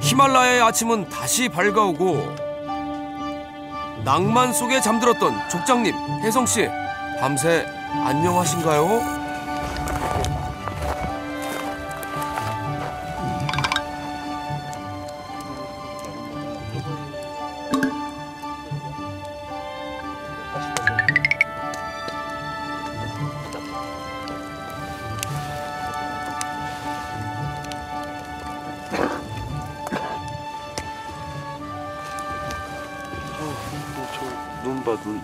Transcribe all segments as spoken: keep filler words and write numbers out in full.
히말라야의 아침은 다시 밝아오고 낭만 속에 잠들었던 족장님, 혜성씨 밤새 안녕하신가요? 눈 봐, 눈.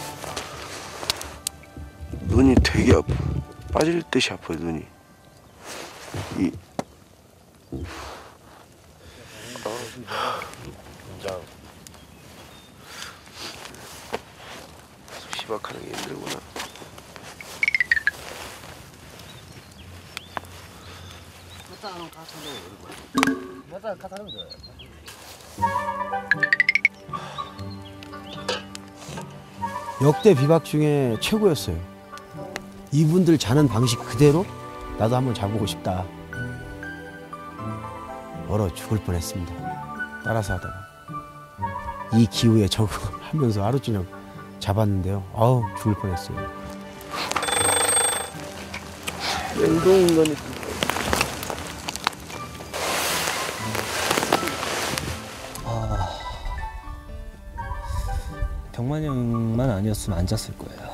눈이 되게 아파. 빠질 듯이 아파요, 눈이. 이. 긴장. 시박하는 게 힘들구나. 역대 비박 중에 최고였어요. 이분들 자는 방식 그대로 나도 한번 자보고 싶다. 얼어 죽을 뻔했습니다. 따라서 하다가 이 기후에 적응하면서 하루 저녁 잡았는데요. 아우 죽을 뻔했어요. 냉동 인간이. 병만이 형만 아니었으면 안 잤을 거예요.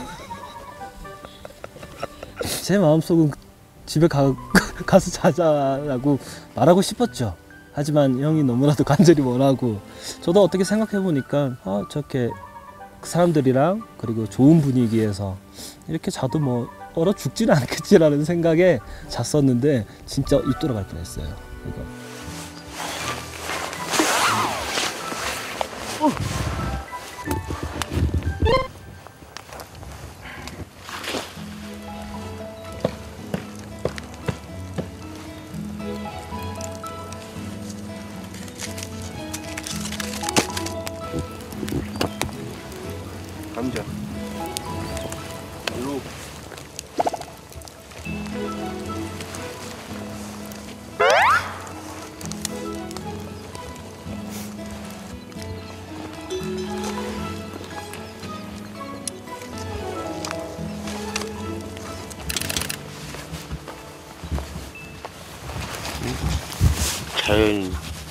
제 마음속은 집에 가, 가서 자자라고 말하고 싶었죠. 하지만 형이 너무나도 간절히 원하고 저도 어떻게 생각해보니까 아, 저렇게 사람들이랑 그리고 좋은 분위기에서 이렇게 자도 뭐 얼어 죽지는 않겠지라는 생각에 잤었는데 진짜 입 돌아갈 뻔했어요. 이거. 어. 감자. 일로. 자연.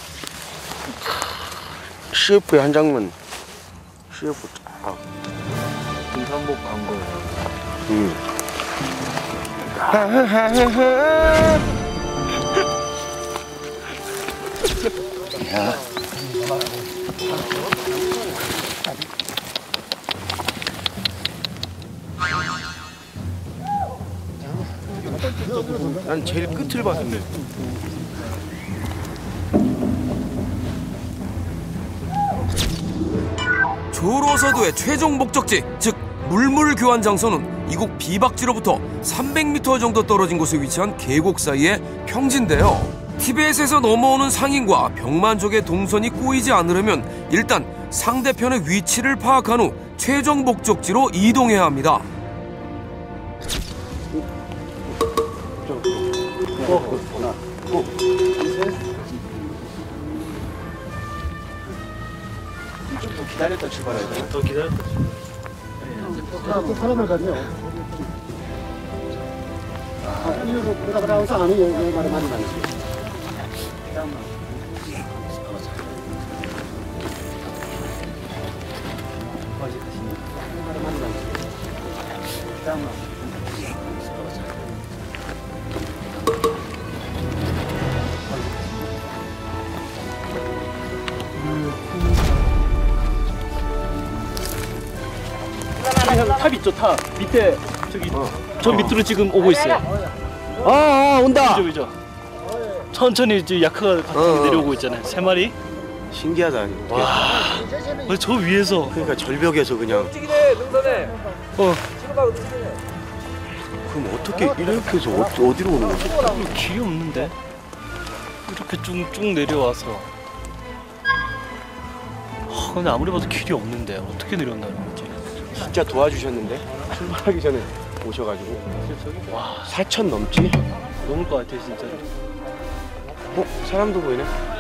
씨에프의 한 장면. 씨에프 딱. 등산복 간 거예요. 응. 야. 난 제일 끝을 봤는데. 조로서도의 최종 목적지, 즉 물물 교환 장소는 이곳 비박지로부터 삼백 미터 정도 떨어진 곳에 위치한 계곡 사이의 평지인데요. 티베트에서 넘어오는 상인과 병만족의 동선이 꼬이지 않으려면 일단 상대편의 위치를 파악한 후 최종 목적지로 이동해야 합니다. 좀 기다렸다 출발해야 돼. 더 기다렸다. 그 사람을 가지요. 아, 이거 그러다 그러다 항상 안 해요. 말이 많이 많이. 어디 가시니? 말이 많이 많이. 탑 있죠, 탑 밑에 저기 어. 저 밑으로 지금 오고 있어요. 아, 아 온다. 그죠, 그죠. 천천히 이제 야크가 같은 어, 내려오고 있잖아요. 세 마리. 신기하다. 와, 저 위에서. 그러니까 절벽에서 그냥. 움직이네, 능선에. 어. 그럼 어떻게 이렇게 해서 어, 어디로 오는 거지? 길이 없는데. 이렇게 쭉쭉 내려와서. 아, 근데 아무리 봐도 길이 없는데 어떻게 내려온다는 거지? 진짜 도와주셨는데 출발하기 전에 오셔가지고. 와, 사천 넘지? 넘을 것 같아 진짜로. 어? 사람도 보이네?